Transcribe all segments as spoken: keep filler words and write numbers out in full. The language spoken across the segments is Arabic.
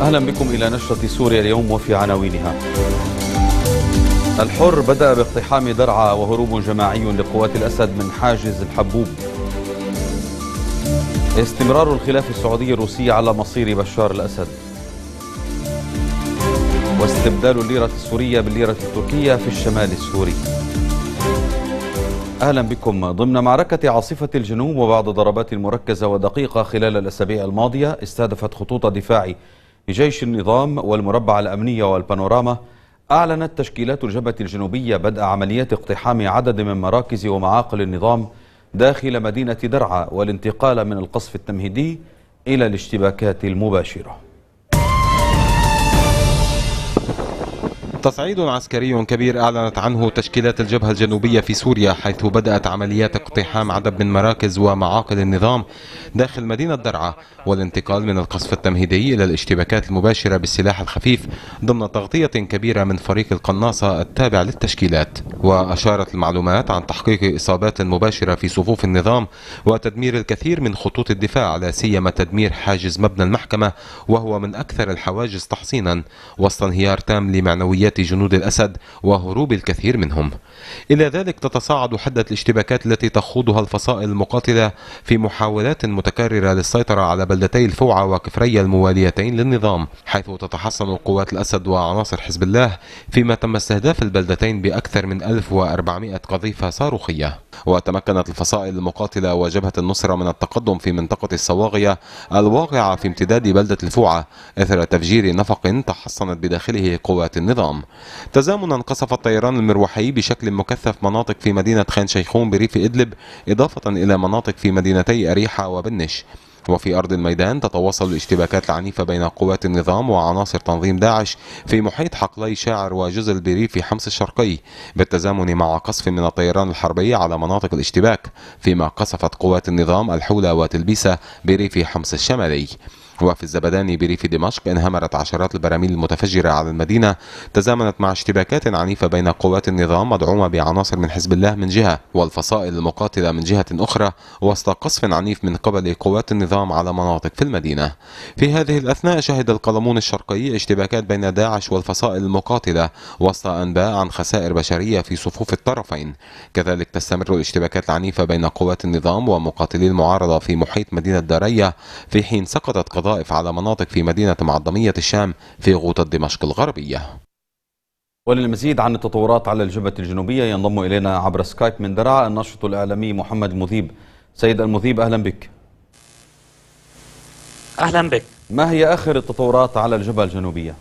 أهلا بكم إلى نشرة سوريا اليوم وفي عناوينها. الحر بدأ باقتحام درعا وهروب جماعي لقوات الأسد من حاجز الحبوب. استمرار الخلاف السعودي الروسي على مصير بشار الأسد. واستبدال الليرة السورية بالليرة التركية في الشمال السوري. أهلا بكم. ضمن معركة عاصفة الجنوب وبعد ضربات مركزة ودقيقة خلال الأسابيع الماضية استهدفت خطوط الدفاع جيش النظام والمربع الأمنية والبانوراما، أعلنت تشكيلات الجبهة الجنوبية بدء عمليات اقتحام عدد من مراكز ومعاقل النظام داخل مدينة درعا والانتقال من القصف التمهيدي إلى الاشتباكات المباشرة. تصعيد عسكري كبير أعلنت عنه تشكيلات الجبهة الجنوبية في سوريا، حيث بدأت عمليات اقتحام عدد من مراكز ومعاقل النظام داخل مدينة درعا والانتقال من القصف التمهيدي إلى الاشتباكات المباشرة بالسلاح الخفيف ضمن تغطية كبيرة من فريق القناصة التابع للتشكيلات. وأشارت المعلومات عن تحقيق إصابات مباشرة في صفوف النظام وتدمير الكثير من خطوط الدفاع، لا سيما تدمير حاجز مبنى المحكمة وهو من أكثر الحواجز تحصينا، وسط انهيار تام لمعنويات جنود الأسد وهروب الكثير منهم. إلى ذلك تتصاعد حدة الاشتباكات التي تخوضها الفصائل المقاتلة في محاولات متكررة للسيطرة على بلدتي الفوعة وكفرية المواليتين للنظام، حيث تتحصن قوات الأسد وعناصر حزب الله، فيما تم استهداف البلدتين بأكثر من ألف وأربعمائة قذيفة صاروخية. وتمكنت الفصائل المقاتلة وجبهة النصرة من التقدم في منطقة الصواغية الواقعة في امتداد بلدة الفوعة إثر تفجير نفق تحصنت بداخله قوات النظام. تزامنا قصف الطيران المروحي بشكل مكثف مناطق في مدينة خان شيخون بريف إدلب، إضافة إلى مناطق في مدينتي أريحة وبنش. وفي أرض الميدان تتواصل الاشتباكات العنيفة بين قوات النظام وعناصر تنظيم داعش في محيط حقلي شاعر وجزل بريف حمص الشرقي، بالتزامن مع قصف من الطيران الحربي على مناطق الاشتباك، فيما قصفت قوات النظام الحولة وتلبيسة بريف حمص الشمالي. وفي الزبداني بريف دمشق انهمرت عشرات البراميل المتفجرة على المدينة، تزامنت مع اشتباكات عنيفة بين قوات النظام مدعومة بعناصر من حزب الله من جهة والفصائل المقاتلة من جهة أخرى، وسط قصف عنيف من قبل قوات النظام على مناطق في المدينة. في هذه الأثناء شهد القلمون الشرقي اشتباكات بين داعش والفصائل المقاتلة وسط أنباء عن خسائر بشرية في صفوف الطرفين. كذلك تستمر الاشتباكات العنيفة بين قوات النظام ومقاتلي المعارضة في محيط مدينة دارية، في حين سقطت قضاء على مناطق في مدينة معظمية الشام في غوطة دمشق الغربية. وللمزيد عن التطورات على الجبهة الجنوبية ينضم إلينا عبر سكايب من درعا الناشط الإعلامي محمد المذيب. سيد المذيب، أهلا بك. أهلا بك. ما هي آخر التطورات على الجبهة الجنوبية؟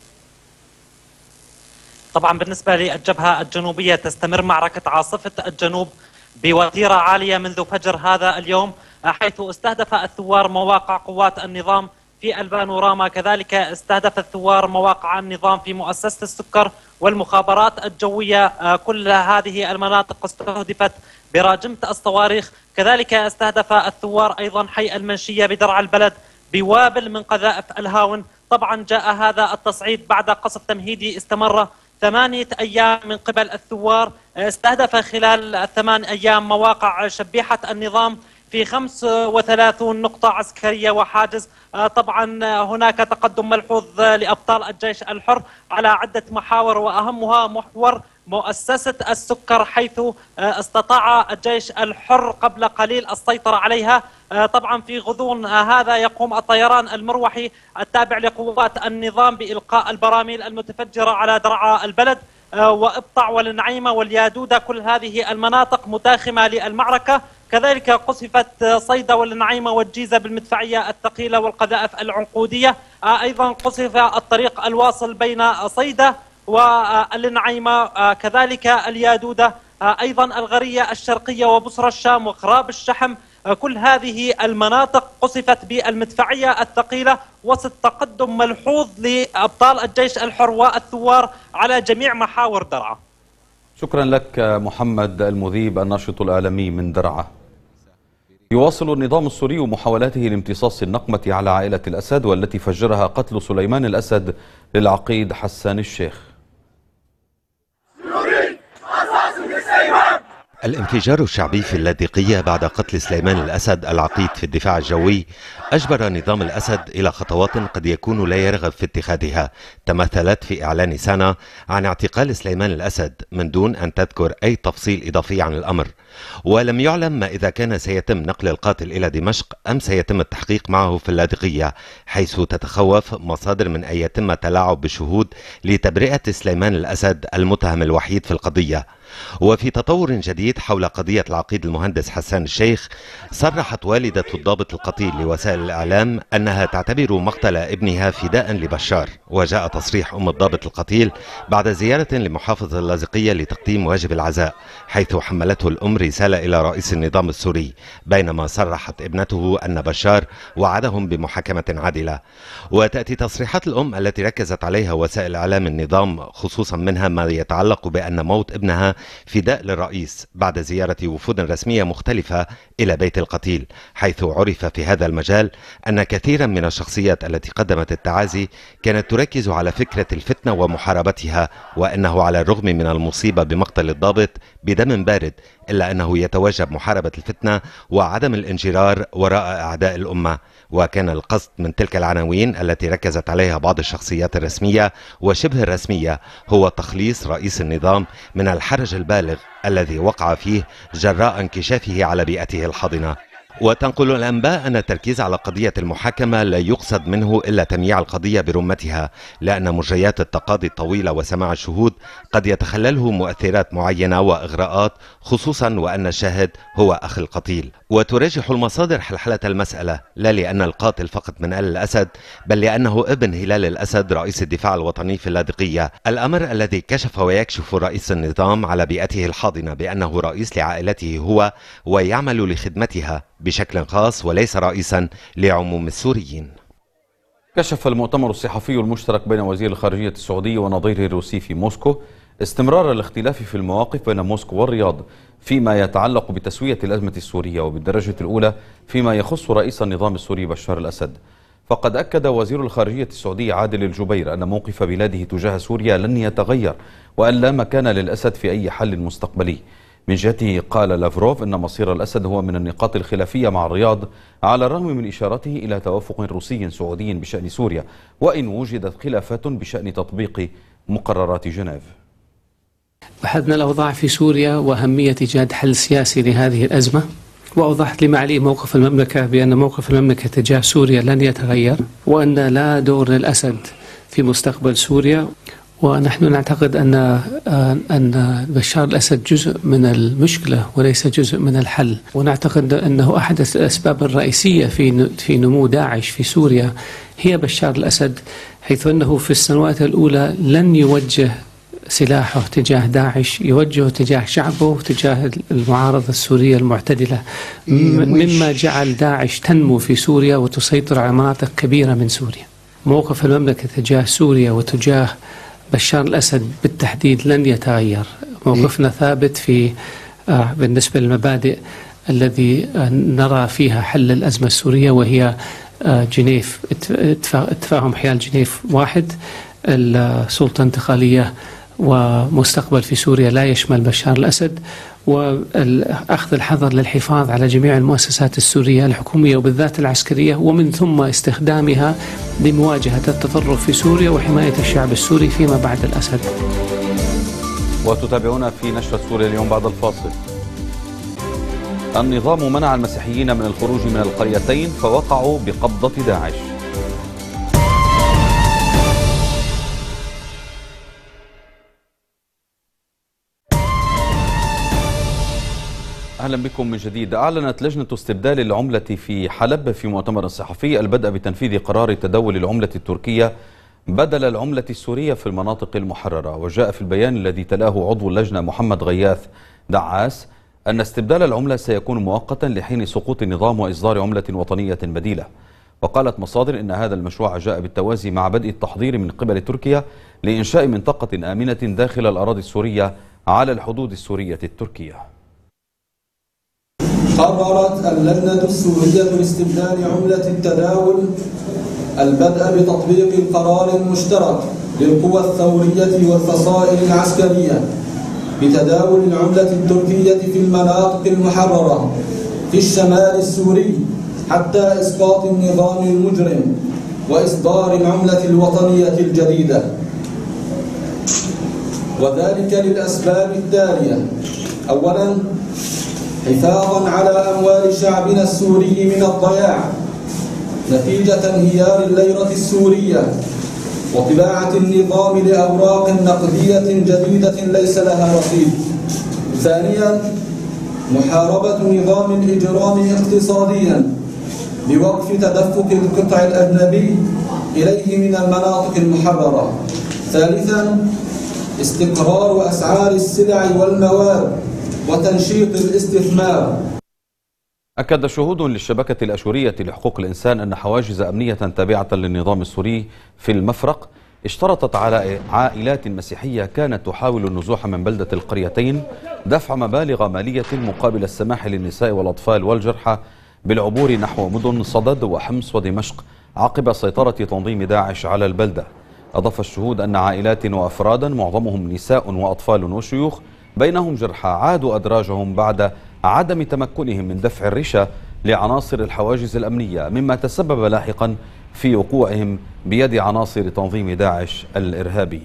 طبعا بالنسبة للجبهة الجنوبية تستمر معركة عاصفة الجنوب بوتيرة عالية منذ فجر هذا اليوم، حيث استهدف الثوار مواقع قوات النظام في البانوراما، كذلك استهدف الثوار مواقع النظام في مؤسسة السكر والمخابرات الجوية. كل هذه المناطق استهدفت براجمة الصواريخ. كذلك استهدف الثوار أيضا حي المنشية بدرع البلد بوابل من قذائف الهاون. طبعا جاء هذا التصعيد بعد قصف تمهيدي استمر ثمانية أيام من قبل الثوار، استهدف خلال الثمان أيام مواقع شبيحة النظام في خمس وثلاثين نقطة عسكرية وحاجز. طبعا هناك تقدم ملحوظ لأبطال الجيش الحر على عدة محاور، وأهمها محور مؤسسة السكر، حيث استطاع الجيش الحر قبل قليل السيطرة عليها. طبعا في غضون هذا يقوم الطيران المروحي التابع لقوات النظام بإلقاء البراميل المتفجرة على درعا البلد وإبطع والنعيمة واليادودة، كل هذه المناطق متاخمة للمعركة. كذلك قصفت صيدا والنعيمة والجيزة بالمدفعية الثقيلة والقذائف العنقودية. أيضا قصف الطريق الواصل بين صيدا والنعيمة، كذلك اليادودة، أيضا الغرية الشرقية وبصرة الشام وغراب الشحم. كل هذه المناطق قصفت بالمدفعية الثقيلة وسط تقدم ملحوظ لأبطال الجيش الحر والثوار على جميع محاور درعا. شكرا لك محمد المذيب الناشط الإعلامي من درعا. يواصل النظام السوري محاولاته لامتصاص النقمة على عائلة الأسد، والتي فجرها قتل سليمان الأسد للعقيد حسان الشيخ. الانفجار الشعبي في اللاذقية بعد قتل سليمان الأسد العقيد في الدفاع الجوي أجبر نظام الأسد إلى خطوات قد يكون لا يرغب في اتخاذها، تمثلت في إعلان سانا عن اعتقال سليمان الأسد من دون أن تذكر أي تفصيل إضافي عن الأمر. ولم يعلم ما إذا كان سيتم نقل القاتل إلى دمشق أم سيتم التحقيق معه في اللاذقية، حيث تتخوف مصادر من أن يتم التلاعب بالشهود لتبرئة سليمان الأسد المتهم الوحيد في القضية. وفي تطور جديد حول قضية العقيد المهندس حسان الشيخ، صرحت والدة الضابط القتيل لوسائل الإعلام أنها تعتبر مقتل ابنها فداء لبشار. وجاء تصريح أم الضابط القتيل بعد زيارة لمحافظة اللاذقية لتقديم واجب العزاء، حيث حملته الأم رسالة إلى رئيس النظام السوري، بينما صرحت ابنته أن بشار وعدهم بمحاكمة عادلة. وتأتي تصريحات الأم التي ركزت عليها وسائل إعلام النظام، خصوصا منها ما يتعلق بأن موت ابنها فداء للرئيس بعد زيارة وفود رسمية مختلفة إلى بيت القتيل، حيث عرف في هذا المجال أن كثيرا من الشخصيات التي قدمت التعازي كانت تركز على فكرة الفتنة ومحاربتها، وأنه على الرغم من المصيبة بمقتل الضابط بدم بارد إلا أنه يتوجب محاربة الفتنة وعدم الانجرار وراء أعداء الأمة. وكان القصد من تلك العناوين التي ركزت عليها بعض الشخصيات الرسمية وشبه الرسمية هو تخليص رئيس النظام من الحرج البالغ الذي وقع فيه جراء انكشافه على بيئته الحاضنة. وتنقل الأنباء أن التركيز على قضية المحاكمة لا يقصد منه إلا تمييع القضية برمتها، لأن مجريات التقاضي الطويلة وسماع الشهود قد يتخلله مؤثرات معينة وإغراءات، خصوصا وأن الشاهد هو أخ القتيل. وترجح المصادر حلحلة المسألة لا لأن القاتل فقط من آل الأسد، بل لأنه ابن هلال الأسد رئيس الدفاع الوطني في اللاذقية، الأمر الذي كشف ويكشف رئيس النظام على بيئته الحاضنة بأنه رئيس لعائلته هو ويعمل لخدمتها بشكل خاص وليس رئيسا لعموم السوريين. كشف المؤتمر الصحفي المشترك بين وزير الخارجية السعودي ونظيره الروسي في موسكو استمرار الاختلاف في المواقف بين موسكو والرياض فيما يتعلق بتسوية الأزمة السورية، وبالدرجة الأولى فيما يخص رئيس النظام السوري بشار الأسد. فقد أكد وزير الخارجية السعودي عادل الجبير أن موقف بلاده تجاه سوريا لن يتغير، وأن لا مكان للأسد في أي حل مستقبلي. من جهته قال لافروف أن مصير الأسد هو من النقاط الخلافية مع الرياض، على الرغم من إشارته إلى توافق روسي سعودي بشأن سوريا، وإن وجدت خلافات بشأن تطبيق مقررات جنيف. بحثنا الأوضاع في سوريا وأهمية إيجاد حل سياسي لهذه الأزمة، وأوضحت لمعالي موقف المملكة بأن موقف المملكة تجاه سوريا لن يتغير، وأن لا دور للأسد في مستقبل سوريا. ونحن نعتقد أن أن بشار الأسد جزء من المشكلة وليس جزء من الحل، ونعتقد أنه أحد الأسباب الرئيسية في في نمو داعش في سوريا هي بشار الأسد، حيث أنه في السنوات الأولى لن يوجه سلاحه تجاه داعش، يوجهه تجاه شعبه وتجاه المعارضة السورية المعتدلة، مما جعل داعش تنمو في سوريا وتسيطر على مناطق كبيرة من سوريا. موقف المملكة تجاه سوريا وتجاه بشار الأسد بالتحديد لن يتغير. موقفنا ثابت في آه بالنسبة للمبادئ الذي آه نرى فيها حل الأزمة السورية، وهي آه جنيف، اتفاهم حيال جنيف واحد، السلطة انتقالية ومستقبل في سوريا لا يشمل بشار الأسد، وأخذ الحذر للحفاظ على جميع المؤسسات السورية الحكومية وبالذات العسكرية، ومن ثم استخدامها لمواجهة التطرف في سوريا وحماية الشعب السوري فيما بعد الأسد. وتتابعون في نشرة سوريا اليوم بعد الفاصل. النظام منع المسيحيين من الخروج من القريتين فوقعوا بقبضة داعش. أهلا بكم من جديد. أعلنت لجنة استبدال العملة في حلب في مؤتمر صحفي البدء بتنفيذ قرار تداول العملة التركية بدل العملة السورية في المناطق المحررة. وجاء في البيان الذي تلاه عضو اللجنة محمد غياث دعاس أن استبدال العملة سيكون مؤقتا لحين سقوط النظام وإصدار عملة وطنية بديلة. وقالت مصادر إن هذا المشروع جاء بالتوازي مع بدء التحضير من قبل تركيا لإنشاء منطقة آمنة داخل الأراضي السورية على الحدود السورية التركية. قررت اللجنة السورية لاستبدال عملة التداول البدء بتطبيق القرار المشترك للقوى الثورية والفصائل العسكرية بتداول العملة التركية في المناطق المحررة في الشمال السوري حتى إسقاط النظام المجرم وإصدار العملة الوطنية الجديدة، وذلك للأسباب التالية: أولاً، حفاظاً على أموال شعبنا السوري من الضياع نتيجة انهيار الليرة السورية وطباعة النظام لأوراق نقدية جديدة ليس لها رصيد. ثانياً، محاربة نظام الإجرام اقتصادياً بوقف تدفق القطع الأجنبي إليه من المناطق المحررة. ثالثاً، استقرار أسعار السلع والمواد وتنشيط الاستثمار. أكد شهود للشبكة الأشورية لحقوق الإنسان أن حواجز أمنية تابعة للنظام السوري في المفرق اشترطت على عائلات مسيحية كانت تحاول النزوح من بلدة القريتين دفع مبالغ مالية مقابل السماح للنساء والأطفال والجرحى بالعبور نحو مدن صدد وحمص ودمشق عقب سيطرة تنظيم داعش على البلدة. أضاف الشهود أن عائلات وأفرادا معظمهم نساء وأطفال وشيوخ بينهم جرحى عادوا أدراجهم بعد عدم تمكنهم من دفع الرشا لعناصر الحواجز الأمنية، مما تسبب لاحقا في وقوعهم بيد عناصر تنظيم داعش الإرهابي.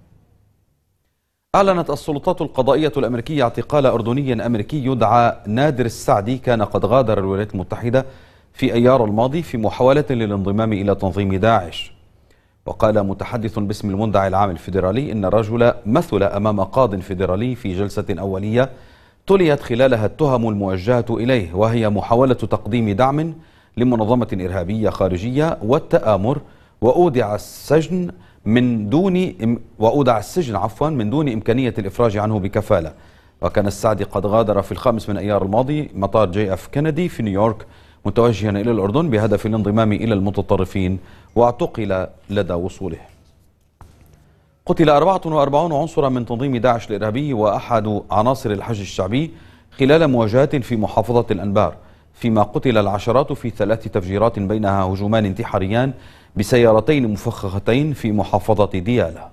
أعلنت السلطات القضائية الأمريكية اعتقال أردني أمريكي يدعى نادر السعدي كان قد غادر الولايات المتحدة في أيار الماضي في محاولة للانضمام إلى تنظيم داعش. وقال متحدث باسم المندعي العام الفيدرالي إن الرجل مثل أمام قاض فيدرالي في جلسة أولية تليت خلالها التهم الموجهة إليه، وهي محاولة تقديم دعم لمنظمة إرهابية خارجية والتآمر، وأودع السجن من دون وأودع السجن عفوا من دون إمكانية الإفراج عنه بكفالة. وكان السعدي قد غادر في الخامس من أيار الماضي مطار جي اف كندي في نيويورك متوجها إلى الأردن بهدف الانضمام إلى المتطرفين، واعتقل لدى وصوله. قتل أربعة وأربعين عنصرا من تنظيم داعش الإرهابي وأحد عناصر الحشد الشعبي خلال مواجهات في محافظة الأنبار، فيما قتل العشرات في ثلاث تفجيرات بينها هجومان انتحاريان بسيارتين مفخختين في محافظة ديالى.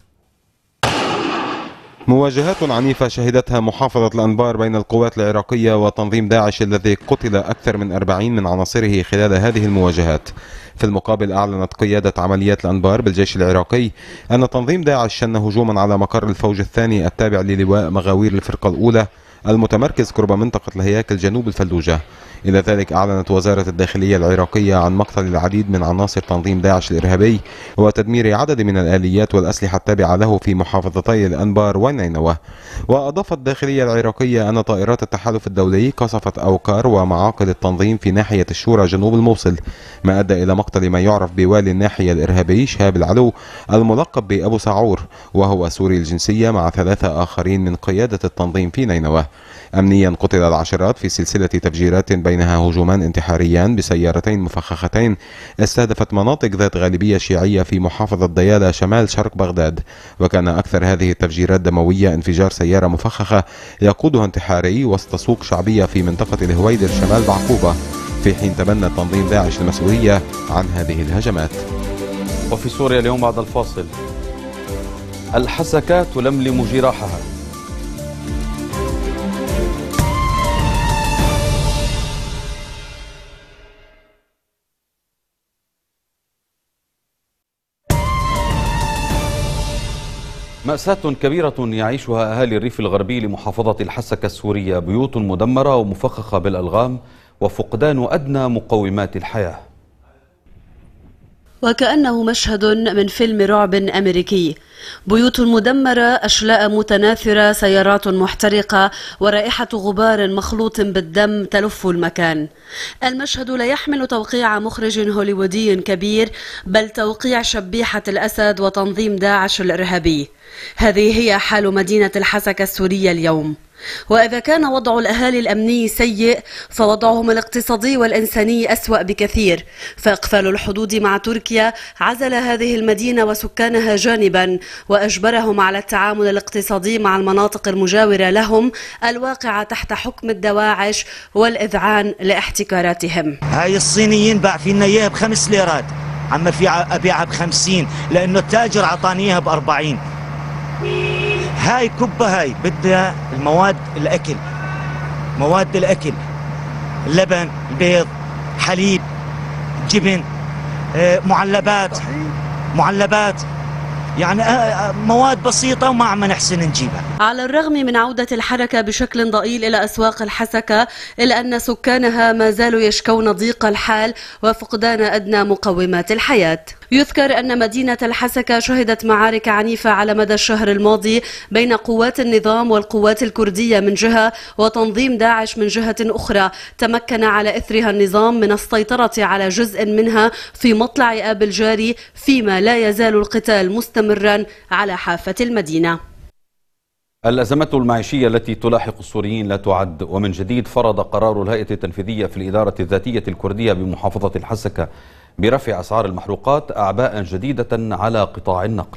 مواجهات عنيفة شهدتها محافظة الأنبار بين القوات العراقية وتنظيم داعش الذي قتل أكثر من أربعين من عناصره خلال هذه المواجهات. في المقابل أعلنت قيادة عمليات الأنبار بالجيش العراقي أن تنظيم داعش شن هجوما على مقر الفوج الثاني التابع للواء مغاوير الفرقة الأولى المتمركز قرب منطقة الهياكل جنوب الفلوجة. إلى ذلك أعلنت وزارة الداخلية العراقية عن مقتل العديد من عناصر تنظيم داعش الإرهابي وتدمير عدد من الآليات والأسلحة التابعة له في محافظتي الأنبار ونينوى. وأضافت الداخلية العراقية أن طائرات التحالف الدولي قصفت أوكار ومعاقل التنظيم في ناحية الشورى جنوب الموصل، ما أدى إلى مقتل ما يعرف بوالي الناحية الإرهابي شهاب العلو الملقب بأبو سعور، وهو سوري الجنسية، مع ثلاثة آخرين من قيادة التنظيم في نينوى. أمنيا قتل العشرات في سلسلة تفجيرات بينها هجومان انتحاريان بسيارتين مفخختين استهدفت مناطق ذات غالبية شيعية في محافظة ديالى شمال شرق بغداد. وكان أكثر هذه التفجيرات دموية انفجار سيارة مفخخة يقودها انتحاري وسط سوق شعبية في منطقة الهويدر شمال بعقوبة، في حين تبنى تنظيم داعش المسؤولية عن هذه الهجمات. وفي سوريا اليوم بعد الفاصل، الحسكة تلملم جراحها. مأساة كبيرة يعيشها أهالي الريف الغربي لمحافظة الحسكة السورية، بيوت مدمرة ومفخخة بالألغام وفقدان أدنى مقومات الحياة. وكأنه مشهد من فيلم رعب أمريكي، بيوت مدمرة، أشلاء متناثرة، سيارات محترقة، ورائحة غبار مخلوط بالدم تلف المكان. المشهد لا يحمل توقيع مخرج هوليوودي كبير، بل توقيع شبيحة الأسد وتنظيم داعش الإرهابي. هذه هي حال مدينة الحسكة السورية اليوم. وإذا كان وضع الأهالي الأمني سيء، فوضعهم الاقتصادي والإنساني أسوأ بكثير، فإقفال الحدود مع تركيا عزل هذه المدينة وسكانها جانبا، وأجبرهم على التعامل الاقتصادي مع المناطق المجاورة لهم الواقعة تحت حكم الدواعش والإذعان لاحتكاراتهم. هاي الصينيين باع فينا إياها بخمس ليرات، عم في أبيعها بخمسين لأنه التاجر عطاني إياها بأربعين. هاي كبة هاي بدها المواد الأكل، مواد الأكل، اللبن، البيض، حليب، جبن، معلبات معلبات يعني مواد بسيطة وما عم نحسن نجيبها. على الرغم من عودة الحركة بشكل ضئيل إلى أسواق الحسكة، إلا أن سكانها ما زالوا يشكون ضيق الحال وفقدان أدنى مقومات الحياة. يذكر أن مدينة الحسكة شهدت معارك عنيفة على مدى الشهر الماضي بين قوات النظام والقوات الكردية من جهة وتنظيم داعش من جهة أخرى، تمكن على إثرها النظام من السيطرة على جزء منها في مطلع آب الجاري، فيما لا يزال القتال مستمرا على حافة المدينة. الأزمات المعيشية التي تلاحق السوريين لا تعد، ومن جديد فرض قرار الهيئة التنفيذية في الإدارة الذاتية الكردية بمحافظة الحسكة برفع أسعار المحروقات أعباء جديدة على قطاع النقل.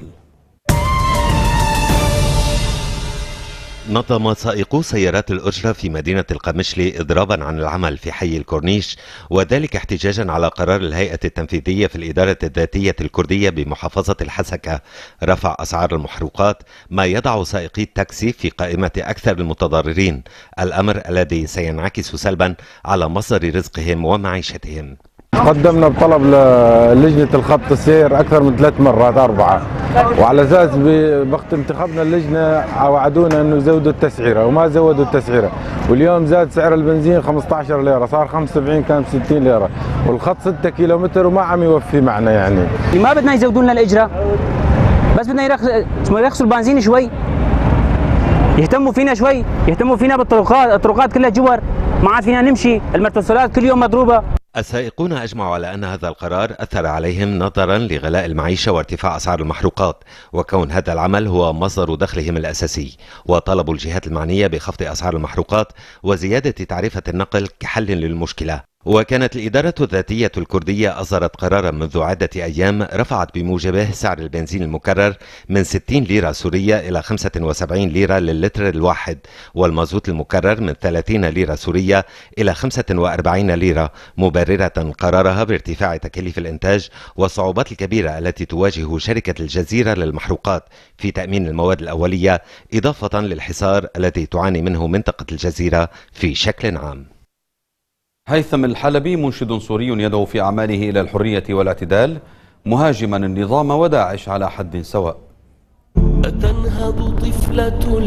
نظم سائقو سيارات الأجرة في مدينة القمشلي إضرابا عن العمل في حي الكورنيش، وذلك احتجاجا على قرار الهيئة التنفيذية في الإدارة الذاتية الكردية بمحافظة الحسكة رفع أسعار المحروقات، ما يضع سائقي التاكسي في قائمة أكثر المتضررين، الأمر الذي سينعكس سلبا على مصدر رزقهم ومعيشتهم. قدمنا بطلب للجنة الخط السير أكثر من ثلاث مرات أربعة، وعلى أساس بوقت انتخابنا اللجنة وعدونا أنه يزودوا التسعيرة وما زودوا التسعيرة، واليوم زاد سعر البنزين خمسة عشر ليرة، صار خمسة وسبعين كان ستين ليرة، والخط ستة كيلومتر وما عم يوفي معنا. يعني ما بدنا يزودوا لنا الإجرة، بس بدنا يرخصوا البنزين شوي، يهتموا فينا شوي، يهتموا فينا بالطرقات، الطرقات كلها جور، ما عاد فينا نمشي، المرتسولات كل يوم مضروبة. السائقون أجمعوا على أن هذا القرار أثر عليهم نظرا لغلاء المعيشة وارتفاع أسعار المحروقات، وكون هذا العمل هو مصدر دخلهم الأساسي، وطلبوا الجهات المعنية بخفض أسعار المحروقات وزيادة تعرفة النقل كحل للمشكلة. وكانت الإدارة الذاتية الكردية أصدرت قرارا منذ عدة أيام رفعت بموجبه سعر البنزين المكرر من ستين ليرة سورية إلى خمسة وسبعين ليرة للتر الواحد، والمازوت المكرر من ثلاثين ليرة سورية إلى خمسة وأربعين ليرة، مبررة قرارها بارتفاع تكاليف الإنتاج والصعوبات الكبيرة التي تواجه شركة الجزيرة للمحروقات في تأمين المواد الأولية، إضافة للحصار الذي تعاني منه منطقة الجزيرة في شكل عام. هيثم الحلبي منشد سوري يدعو في أعماله إلى الحرية والاعتدال، مهاجما النظام وداعش على حد سواء. أتنهض طفلة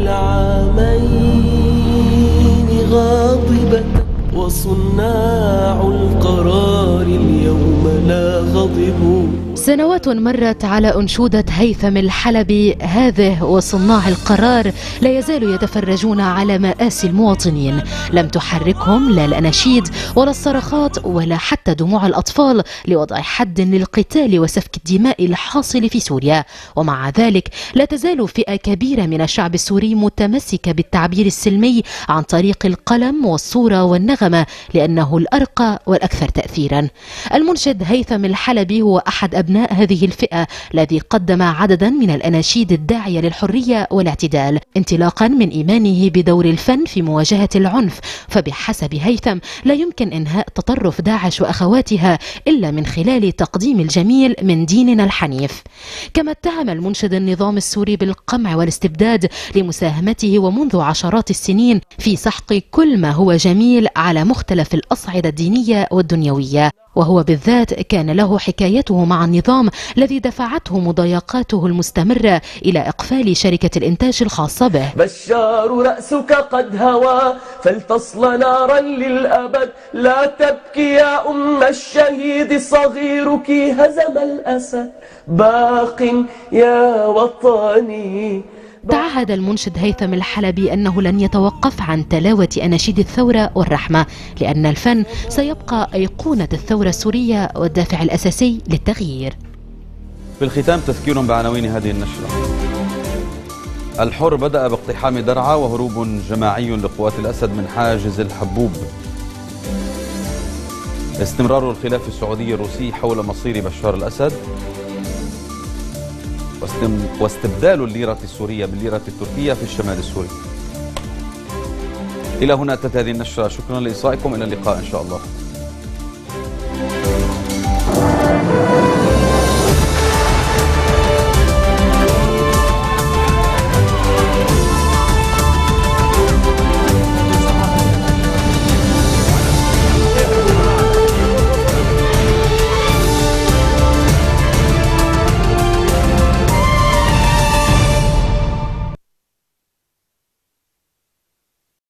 العامين غاضبة وصناع القرار اليوم لا غضبوا. سنوات مرت على أنشودة هيثم الحلبي هذه، وصناع القرار لا يزالوا يتفرجون على مآسي المواطنين، لم تحركهم لا الأناشيد ولا الصرخات ولا حتى دموع الأطفال لوضع حد للقتال وسفك الدماء الحاصل في سوريا. ومع ذلك لا تزال فئة كبيرة من الشعب السوري متمسكة بالتعبير السلمي عن طريق القلم والصورة والنغمة، لأنه الأرقى والأكثر تأثيرا. المنشد هيثم الحلبي هو أحد أبناء هذه الفئة الذي قدم عددا من الأناشيد الداعية للحرية والاعتدال، انطلاقا من إيمانه بدور الفن في مواجهة العنف، فبحسب هيثم لا يمكن إنهاء تطرف داعش وأخواتها إلا من خلال تقديم الجميل من ديننا الحنيف. كما اتهم المنشد النظام السوري بالقمع والاستبداد لمساهمته ومنذ عشرات السنين في سحق كل ما هو جميل على مختلف الأصعدة الدينية والدنيوية، وهو بالذات كان له حكايته مع النظام الذي دفعته مضايقاته المستمرة إلى إقفال شركة الإنتاج الخاصة به. بشار رأسك قد هوى فلتصل نارا للأبد، لا تبكي يا أم الشهيد صغيرك هزم الأسد، باق يا وطني. تعهد المنشد هيثم الحلبي أنه لن يتوقف عن تلاوة أناشيد الثورة والرحمة، لأن الفن سيبقى أيقونة الثورة السورية والدافع الأساسي للتغيير. في الختام تذكير بعناوين هذه النشرة. الحر بدأ باقتحام درعا وهروب جماعي لقوات الأسد من حاجز الحبوب. استمرار الخلاف السعودي الروسي حول مصير بشار الأسد، واستبدال الليرة السورية بالليرة التركية في الشمال السوري. إلى هنا تنتهي هذه النشرة، شكرا لإصغائكم، إلى اللقاء إن شاء الله.